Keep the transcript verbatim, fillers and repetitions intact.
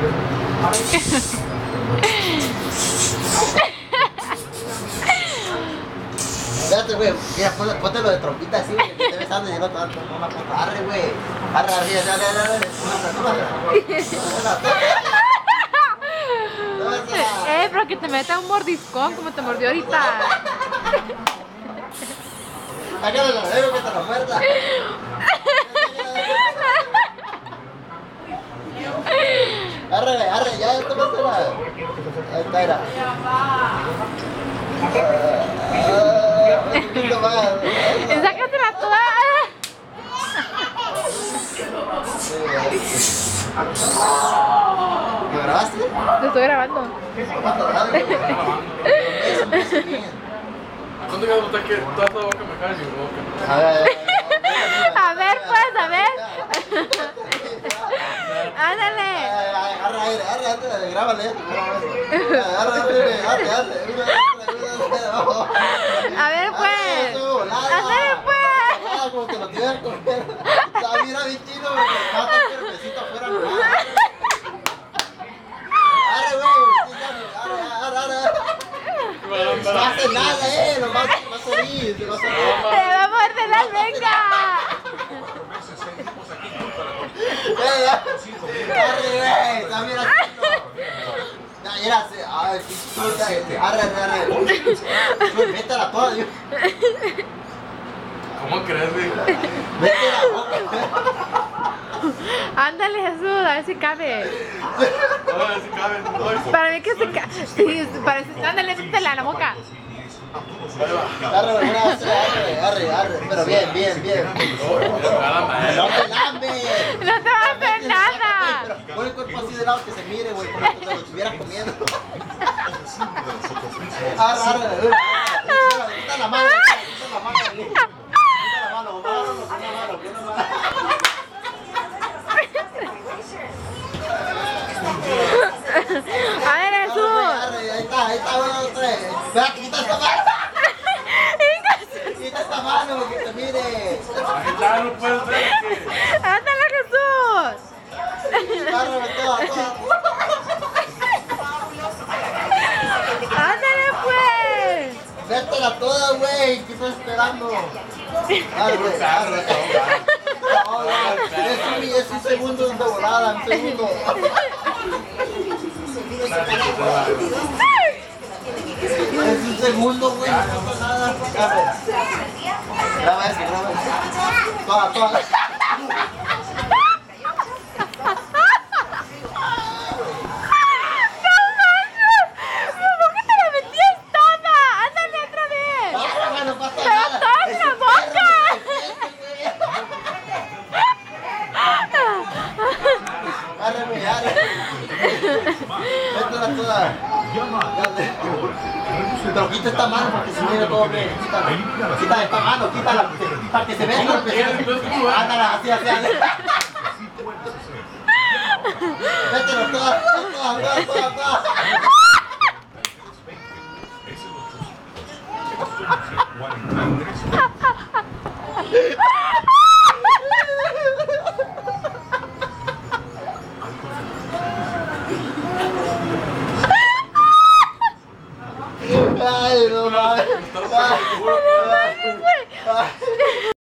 Espérate, güey. Mira, ponte, ponte lo de trompita así, güey. Que te esté besando y el otro no la puta. Arre, güey. Arre, arre, arre, arre, arre. Eh, pero que te meta un mordiscón como te mordió ahorita. Hágale lo dejo que te lo muerda. Arre, arre, ya tomaste la. Ahí está, era. Un poquito más. Sácatela toda. ¿Me grabaste? Te estoy grabando. ¿Cuánto que notas que toda esta boca me cae en mi boca? A ver, A ver, pues, a ver. Ándale. Arre, arre, arre, arre, grábale. Arre, arre, arre, arre. A ver, pues. Ándale, pues. Como que lo tiene que comer. Mira, bien chido, güey. Mata el cuerpecito afuera. Arre, güey. Arre, arre, arre. No hace nada, eh. Lo va a salir. Se va a salir. Te va a morder la lengua. Arre, güey. Está bien así. Ya, era así. Ay, pinche. Arre, arre, arre. Métela toda, Dios. ¿Cómo crees, güey? Vete la boca. Ándale, Jesús, a ver si cabe. A ver si cabe. Para mí que se cabe. Sí, parece. Ándale, métela en la boca. Arre, arre, arre, arre. Pero bien, bien, bien. No te lambes. No te va a hacer nada. Pero pon el cuerpo así de lado que se mire, güey, como si te lo estuvieras comiendo. Arre, arre, arre. Quita la mano, quita la mano. Quita la mano, mano, mano, mano, mano. A ver, Jesús. Arre, ahí está, ahí está, uno, dos, tres. Espera, que quita esta mano. Quita esta mano, que se mire. Ya no puedes ver que. Ándale, Jesús. Arre, toda, toda. Ándale, pues. Vétela toda, güey. ¿Qué estás esperando? Arre, güey, arre. No, no, es un, es un segundo de volada, un segundo. Es un segundo, güey, no pasa nada. Arre. Graba eso, graba eso. Toda, toda. Pero quita esta mano para que se mire todo bien. Quita, quita esta mano, quítala para que se vea el golpe. Ándala, así, así, así. Mételo toda, toda, toda, toda, toda.